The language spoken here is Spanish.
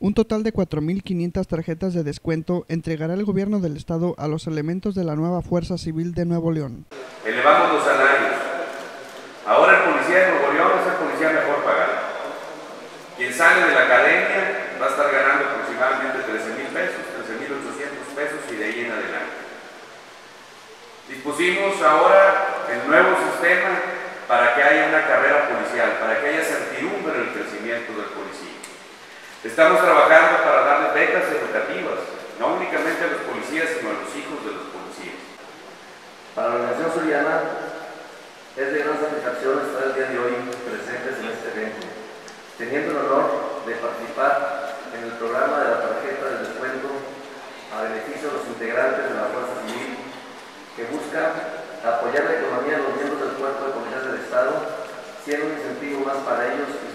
Un total de 4.500 tarjetas de descuento entregará el gobierno del estado a los elementos de la nueva Fuerza Civil de Nuevo León. Elevamos los salarios. Ahora el policía de Nuevo León es el policía mejor pagado. Quien sale de la academia va a estar ganando aproximadamente 13,000 pesos, 13,800 pesos y de ahí en adelante. Dispusimos ahora el nuevo sistema para que haya una carrera policial, para que haya certidumbre en el crecimiento del policía. Estamos trabajando para darles becas educativas, no únicamente a los policías, sino a los hijos de los policías. Para la Organización Soriana es de gran satisfacción estar el día de hoy presentes en este evento, teniendo el honor de participar en el programa de la tarjeta de descuento a beneficio de los integrantes de la Fuerza Civil, que busca apoyar la economía de los miembros del Cuerpo de Policías del Estado, siendo un incentivo más para ellos y